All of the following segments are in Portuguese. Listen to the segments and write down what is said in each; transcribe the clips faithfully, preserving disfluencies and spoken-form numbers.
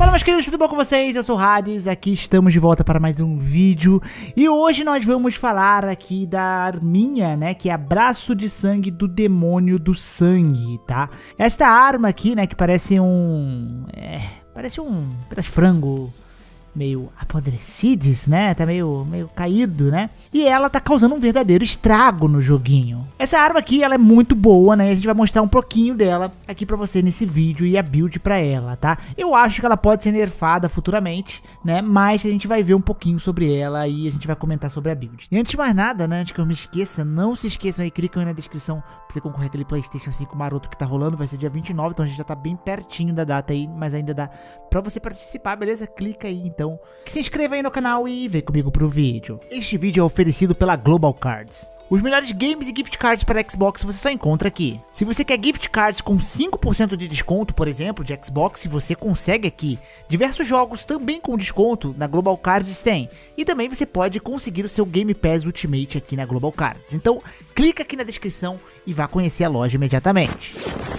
Fala, meus queridos, tudo bom com vocês? Eu sou o Hades, aqui estamos de volta para mais um vídeo. E hoje nós vamos falar aqui da arminha, né, que é Braço de Sangue do Demônio do Sangue, tá? Esta arma aqui, né, que parece um... É, parece um pedaço de frango meio apodrecidos, né? Tá meio, meio caído, né? E ela tá causando um verdadeiro estrago no joguinho. Essa arma aqui, ela é muito boa, né? A gente vai mostrar um pouquinho dela aqui pra você nesse vídeo e a build pra ela, tá? Eu acho que ela pode ser nerfada futuramente, né? Mas a gente vai ver um pouquinho sobre ela e a gente vai comentar sobre a build. E antes de mais nada, né? Antes que eu me esqueça, não se esqueçam aí, clicam aí na descrição pra você concorrer aquele PlayStation cinco maroto que tá rolando. Vai ser dia vinte e nove, então a gente já tá bem pertinho da data aí, mas ainda dá pra você participar, beleza? Clica aí, então. Então, se inscreva aí no canal e vem comigo pro vídeo. Este vídeo é oferecido pela Global Cards. Os melhores games e gift cards para Xbox você só encontra aqui. Se você quer gift cards com cinco por cento de desconto, por exemplo, de Xbox, você consegue aqui. Diversos jogos também com desconto na Global Cards tem. E também você pode conseguir o seu Game Pass Ultimate aqui na Global Cards. Então, clica aqui na descrição e vá conhecer a loja imediatamente.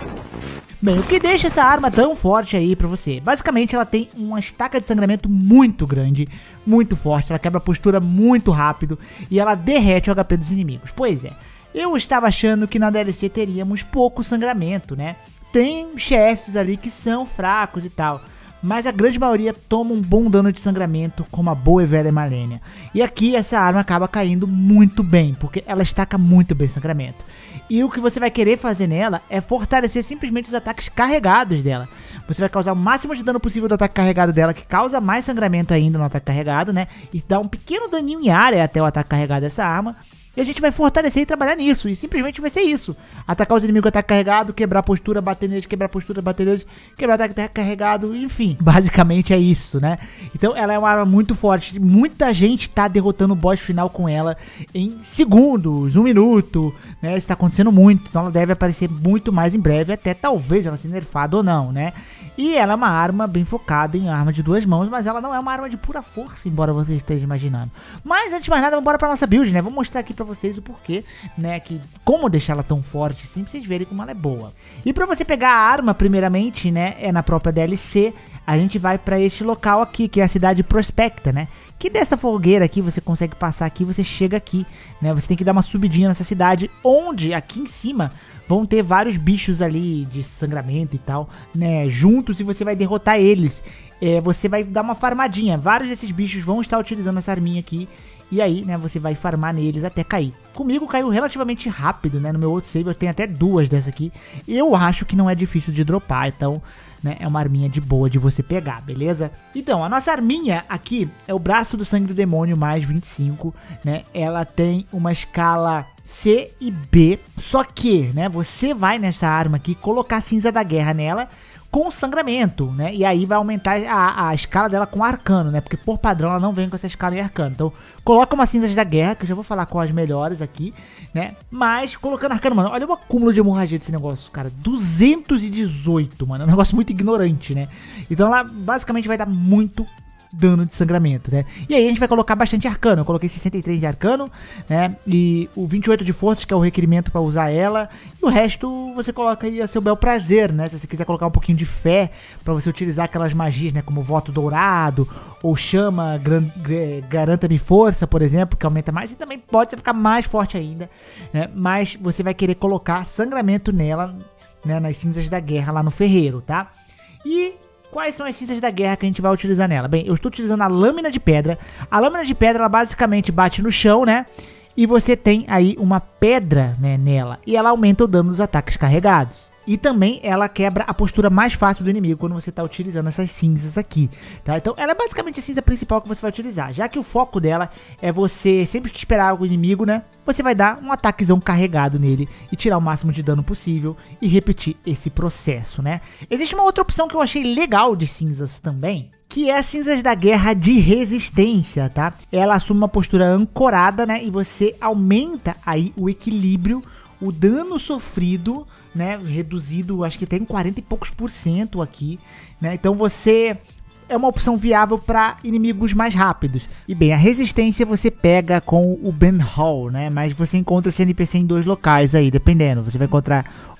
Bem, o que deixa essa arma tão forte aí pra você? Basicamente, ela tem uma estaca de sangramento muito grande, muito forte, ela quebra a postura muito rápido e ela derrete o H P dos inimigos. Pois é, eu estava achando que na D L C teríamos pouco sangramento, né? Tem chefes ali que são fracos e tal, mas a grande maioria toma um bom dano de sangramento com uma boa e velha Malenia. E aqui essa arma acaba caindo muito bem, porque ela estaca muito bem o sangramento. E o que você vai querer fazer nela é fortalecer simplesmente os ataques carregados dela. Você vai causar o máximo de dano possível do ataque carregado dela, que causa mais sangramento ainda no ataque carregado, né? E dá um pequeno daninho em área até o ataque carregado dessa arma. E a gente vai fortalecer e trabalhar nisso, e simplesmente vai ser isso. Atacar os inimigos com ataque carregado, quebrar a postura, bater neles, quebrar a postura, bater neles, quebrar o ataque carregado, enfim. Basicamente é isso, né? Então ela é uma arma muito forte, muita gente tá derrotando o boss final com ela em segundos, um minuto, né? Isso tá acontecendo muito, então ela deve aparecer muito mais em breve, até talvez ela seja nerfada ou não, né? E ela é uma arma bem focada em arma de duas mãos, mas ela não é uma arma de pura força, embora você esteja imaginando. Mas antes de mais nada, vamos embora pra nossa build, né? Vou mostrar aqui pra vocês o porquê, né? Que como deixar ela tão forte assim, pra vocês verem como ela é boa. E pra você pegar a arma, primeiramente, né? É na própria D L C, a gente vai pra este local aqui, que é a cidade Prospecta, né? Que dessa fogueira aqui, você consegue passar aqui, você chega aqui, né? Você tem que dar uma subidinha nessa cidade, onde aqui em cima vão ter vários bichos ali de sangramento e tal, né, juntos, e você vai derrotar eles. É, você vai dar uma farmadinha, vários desses bichos vão estar utilizando essa arminha aqui, e aí, né, você vai farmar neles até cair. Comigo caiu relativamente rápido, né, no meu outro save eu tenho até duas dessa aqui. Eu acho que não é difícil de dropar, então, né, é uma arminha de boa de você pegar, beleza? Então, a nossa arminha aqui é o Braço do Sangue do Demônio mais vinte e cinco, né, ela tem uma escala C e B, só que, né, você vai nessa arma aqui colocar Cinza da Guerra nela, com sangramento, né? E aí vai aumentar a, a escala dela com arcano, né? Porque por padrão ela não vem com essa escala em arcano. Então, coloca uma Cinzas da Guerra, que eu já vou falar com as melhores aqui, né? Mas, colocando arcano, mano, olha o acúmulo de hemorragia desse negócio, cara. duzentos e dezoito, mano. É um negócio muito ignorante, né? Então, ela basicamente vai dar muito dano de sangramento, né? E aí a gente vai colocar bastante arcano. Eu coloquei sessenta e três de arcano, né? E o vinte e oito de forças, que é o requerimento para usar ela. E o resto você coloca aí a seu bel prazer, né? Se você quiser colocar um pouquinho de fé para você utilizar aquelas magias, né? Como voto dourado ou chama garanta-me força, por exemplo, que aumenta mais. E também pode ficar mais forte ainda, né? Mas você vai querer colocar sangramento nela, né? Nas cinzas da guerra lá no ferreiro, tá? E quais são as cinzas da guerra que a gente vai utilizar nela? Bem, eu estou utilizando a lâmina de pedra. A lâmina de pedra, ela basicamente bate no chão, né? E você tem aí uma pedra, né, nela. E ela aumenta o dano dos ataques carregados. E também ela quebra a postura mais fácil do inimigo quando você está utilizando essas cinzas aqui, tá? Então ela é basicamente a cinza principal que você vai utilizar. Já que o foco dela é você sempre que esperar o inimigo, né? Você vai dar um ataquezão carregado nele e tirar o máximo de dano possível e repetir esse processo, né? Existe uma outra opção que eu achei legal de cinzas também, que é Cinzas da Guerra de Resistência, tá? Ela assume uma postura ancorada, né? E você aumenta aí o equilíbrio, o dano sofrido, né, reduzido, acho que tem quarenta e poucos por cento aqui, né, então você é uma opção viável para inimigos mais rápidos. E bem, a resistência você pega com o Ben Hall, né? Mas você encontra esse N P C em dois locais aí, dependendo. Você vai encontrar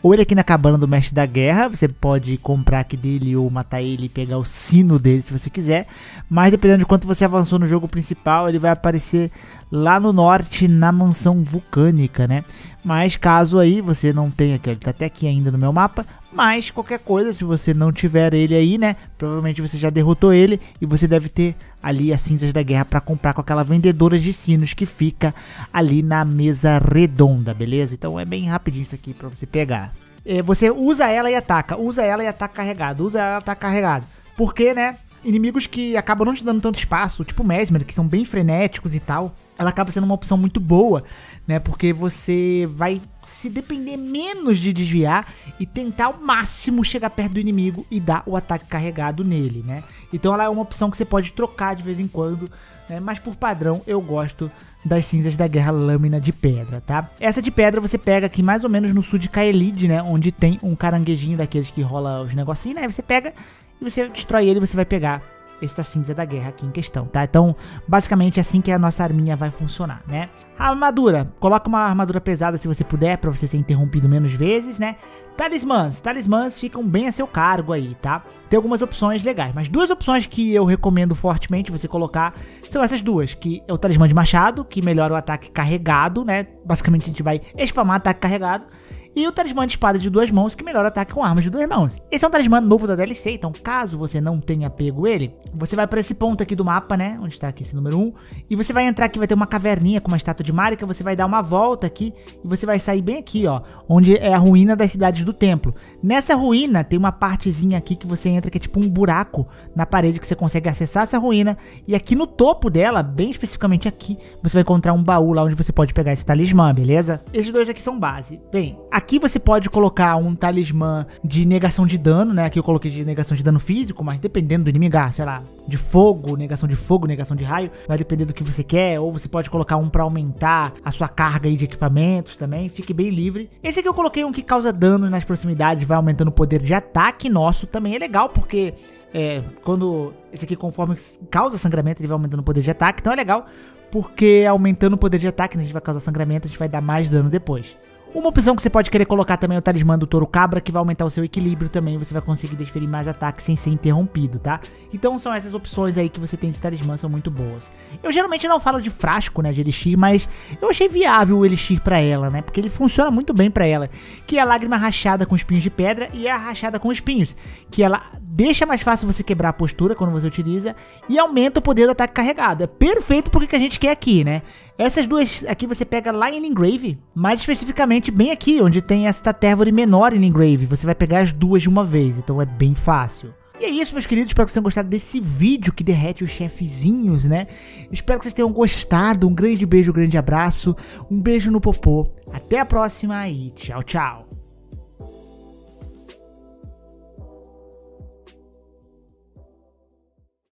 ou ele aqui na cabana do Mestre da Guerra, você pode comprar aqui dele ou matar ele e pegar o sino dele se você quiser, mas dependendo de quanto você avançou no jogo principal, ele vai aparecer lá no norte, na mansão vulcânica, né? Mas caso aí você não tenha, que ele tá até aqui ainda no meu mapa, mas qualquer coisa, se você não tiver ele aí, né? Provavelmente você já derrotou ele e você deve ter ali as cinzas da guerra para comprar com aquela vendedora de sinos que fica ali na mesa redonda, beleza? Então é bem rapidinho isso aqui para você pegar. É, você usa ela e ataca, usa ela e ataca carregado, usa ela e ataca carregado. Porque, né? Inimigos que acabam não te dando tanto espaço, tipo Mesmer, que são bem frenéticos e tal, ela acaba sendo uma opção muito boa, né? Porque você vai se depender menos de desviar e tentar ao máximo chegar perto do inimigo e dar o ataque carregado nele, né? Então ela é uma opção que você pode trocar de vez em quando, né? Mas por padrão eu gosto das cinzas da guerra lâmina de pedra, tá? Essa de pedra você pega aqui mais ou menos no sul de Caelid, né? Onde tem um caranguejinho daqueles que rola os negocinhos, né? Você pega e você destrói ele, você vai pegar esta cinza da guerra aqui em questão, tá? Então, basicamente é assim que a nossa arminha vai funcionar, né? A armadura, coloca uma armadura pesada se você puder, pra você ser interrompido menos vezes, né? Talismãs, talismãs ficam bem a seu cargo aí, tá? Tem algumas opções legais, mas duas opções que eu recomendo fortemente você colocar são essas duas, que é o talismã de machado, que melhora o ataque carregado, né? Basicamente a gente vai spamar ataque carregado. E o talismã de espada de duas mãos, que melhora o ataque com armas de duas mãos. Esse é um talismã novo da D L C, então caso você não tenha pego ele, você vai para esse ponto aqui do mapa, né, onde está aqui esse número um, e você vai entrar aqui, vai ter uma caverninha com uma estátua de Marika, você vai dar uma volta aqui, e você vai sair bem aqui, ó, onde é a ruína das cidades do templo. Nessa ruína tem uma partezinha aqui que você entra, que é tipo um buraco na parede, que você consegue acessar essa ruína, e aqui no topo dela, bem especificamente aqui, você vai encontrar um baú lá onde você pode pegar esse talismã, beleza? Esses dois aqui são base. Bem, aqui você pode colocar um talismã de negação de dano, né? Aqui eu coloquei de negação de dano físico, mas dependendo do inimigo, ah, sei lá, de fogo, negação de fogo, negação de raio, vai depender do que você quer, ou você pode colocar um pra aumentar a sua carga aí de equipamentos também, fique bem livre. Esse aqui eu coloquei um que causa dano nas proximidades, vai aumentando o poder de ataque nosso, também é legal, porque é, quando esse aqui conforme causa sangramento, ele vai aumentando o poder de ataque, então é legal, porque aumentando o poder de ataque, né, a gente vai causar sangramento, a gente vai dar mais dano depois. Uma opção que você pode querer colocar também é o talismã do touro cabra, que vai aumentar o seu equilíbrio também, você vai conseguir desferir mais ataques sem ser interrompido, tá? Então são essas opções aí que você tem de talismã, são muito boas. Eu geralmente não falo de frasco, né, de elixir, mas eu achei viável o elixir pra ela, né, porque ele funciona muito bem pra ela, que é a lágrima rachada com espinhos de pedra e a rachada com espinhos, que ela deixa mais fácil você quebrar a postura quando você utiliza e aumenta o poder do ataque carregado. É perfeito porque que a gente quer aqui, né? Essas duas aqui você pega lá em Engrave, mais especificamente bem aqui, onde tem esta térvore menor em Engrave. Você vai pegar as duas de uma vez, então é bem fácil. E é isso, meus queridos, espero que vocês tenham gostado desse vídeo que derrete os chefezinhos, né? Espero que vocês tenham gostado, um grande beijo, um grande abraço, um beijo no popô, até a próxima e tchau, tchau!